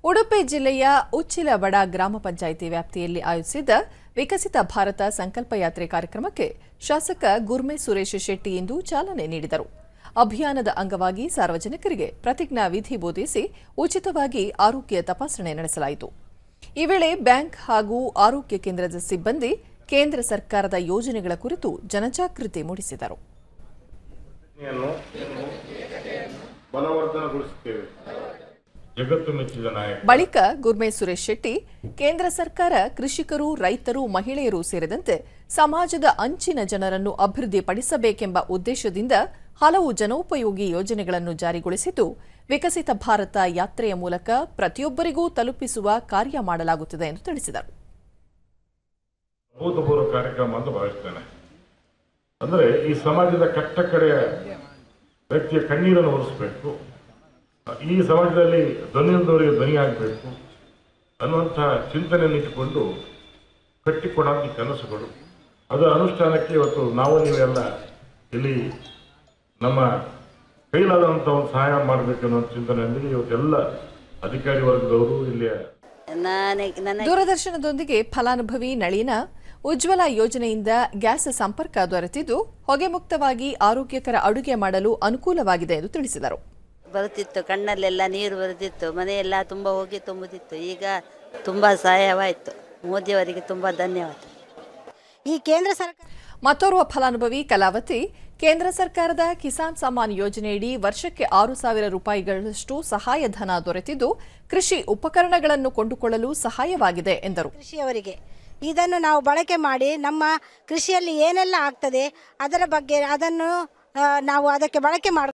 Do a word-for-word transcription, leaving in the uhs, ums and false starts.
ಉಡುಪಿ ಜಿಲ್ಲೆಯ ಉಚ್ಚಿಲಬಡ ಗ್ರಾಮ ಪಂಚಾಯಿತಿ ವ್ಯಾಪ್ತಿಯಲ್ಲಿ ಆಯೋಜಿಸಿದ್ದ ವಿಕಸಿತ ಭಾರತ ಸಂಕಲ್ಪ ಯಾತ್ರೆ ಕಾರ್ಯಕ್ರಮಕ್ಕೆ ಶಾಸಕ ಗುರ್ಮೆ ಸುರೇಶ್ ಶೆಟ್ಟಿ ಇಂದು ಚಾಲನೆ ನೀಡಿದರು. ಅಭಿಯಾನದ ಅಂಗವಾಗಿ ಸಾರ್ವಜನಿಕರಿಗೆ ಪ್ರತಿಜ್ಞಾ ವಿಧಿ ಬೋಧಿಸಿ ಉಚಿತವಾಗಿ ಆರೋಗ್ಯ ತಪಾಸಣೆ ನಡೆಸಲಾಯಿತು. ಈ ವೇಳೆ ಬ್ಯಾಂಕ್ ಹಾಗೂ ಆರೋಗ್ಯ ಕೇಂದ್ರದ ಸಿಬ್ಬಂದಿ ಕೇಂದ್ರ ಸರ್ಕಾರದ ಯೋಜನೆಗಳ ಕುರಿತು ಜನಜಾಗೃತಿ ಮೂಡಿಸಿದರು. ಬಳಿಕ ಗುರ್ಮೆ ಸುರೇಶ್ ಶೆಟ್ಟಿ ಕೇಂದ್ರ ಸರ್ಕಾರ ಕೃಷಿಕರು, ರೈತರು, ಮಹಿಳೆಯರು ಸೇರಿದಂತೆ ಸಮಾಜದ ಅಂಚಿನ ಜನರನ್ನು ಅಭಿವೃದ್ಧಿಪಡಿಸಬೇಕೆಂಬ ಉದ್ದೇಶದಿಂದ ಹಲವು ಜನೋಪಯೋಗಿ ಯೋಜನೆಗಳನ್ನು ಜಾರಿಗೊಳಿಸಿದ್ದು, ವಿಕಸಿತ ಭಾರತ ಯಾತ್ರೆಯ ಮೂಲಕ ಪ್ರತಿಯೊಬ್ಬರಿಗೂ ತಲುಪಿಸುವ ಕಾರ್ಯ ಮಾಡಲಾಗುತ್ತಿದೆ ಎಂದು ತಿಳಿಸಿದರು. ಅಭೂತಪೂರ್ವ ಕಾರ್ಯಕ್ರಮ ಅಂತ ಭಾವಿಸ್ತೇನೆ. ಅಂದರೆ ಈ ಸಮಾಜದ ಕಟ್ಟ ಕಡೆಯ ವ್ಯಕ್ತಿಯ ಕಣ್ಣೀರನ್ನು ಒರೆಸಬೇಕು, ಈ ಸಮಾಜದಲ್ಲಿ ಧ್ವನಿಯಿಲ್ಲದವರಿಗೆ ಧ್ವನಿಯಾಗಬೇಕು ಅನ್ನುವಂತಹ ಚಿಂತನೆಯನ್ನು ಇಟ್ಟುಕೊಂಡು ಕಟ್ಟಿಕೊಂಡಂಥ ಕನಸುಗಳು, ಅದರ ಅನುಷ್ಠಾನಕ್ಕೆ ಇವತ್ತು ನಾವು ನೀವೆಲ್ಲ ಇಲ್ಲಿ ನಮ್ಮ ಕೈಲಾದಂಥ ಒಂದು ಸಹಾಯ ಮಾಡಬೇಕನ್ನೋ ಚಿಂತನೆಯೊಂದಿಗೆ ಇವತ್ತೆಲ್ಲ ಅಧಿಕಾರಿ ವರ್ಗದವರು ಇಲ್ಲಿ. ದೂರದರ್ಶನದೊಂದಿಗೆ ಫಲಾನುಭವಿ ನಳಿನ ಉಜ್ವಲ ಯೋಜನೆಯಿಂದ ಗ್ಯಾಸ್ ಸಂಪರ್ಕ ದೊರೆತಿದ್ದು ಹೊಗೆ ಮುಕ್ತವಾಗಿ ಆರೋಗ್ಯಕರ ಅಡುಗೆ ಮಾಡಲು ಅನುಕೂಲವಾಗಿದೆ ಎಂದು ತಿಳಿಸಿದರು. ಬರುತ್ತಿತ್ತು, ಕಣ್ಣಲ್ಲೆಲ್ಲ ನೀರು ಬರುತ್ತಿತ್ತು, ಮನೆಯೆಲ್ಲ ತುಂಬ ಹೋಗಿ ತುಂಬುತ್ತಿತ್ತು. ಈಗ ತುಂಬ ಸಹಾಯವಾಯಿತು. ಮೋದಿಯವರಿಗೆ ತುಂಬ ಧನ್ಯವಾದ. ಈ ಕೇಂದ್ರ ಸರ್ಕಾರ ಮತ್ತೋರ್ವ ಫಲಾನುಭವಿ ಕಲಾವತಿ ಕೇಂದ್ರ ಸರ್ಕಾರದ ಕಿಸಾನ್ ಸಮ್ಮಾನ್ ಯೋಜನೆಯಡಿ ವರ್ಷಕ್ಕೆ ಆರು ಸಾವಿರ ರೂಪಾಯಿಗಳಷ್ಟು ಸಹಾಯಧನ ದೊರೆತಿದ್ದು ಕೃಷಿ ಉಪಕರಣಗಳನ್ನು ಕೊಂಡುಕೊಳ್ಳಲು ಸಹಾಯವಾಗಿದೆ ಎಂದರು. ಕೃಷಿಯವರಿಗೆ ಇದನ್ನು ನಾವು ಬಳಕೆ ಮಾಡಿ ನಮ್ಮ ಕೃಷಿಯಲ್ಲಿ ಏನೆಲ್ಲ ಆಗ್ತದೆ ಅದರ ಬಗ್ಗೆ ಅದನ್ನು ನಾವು ಅದಕ್ಕೆ ಬಳಕೆ ಮಾಡಿ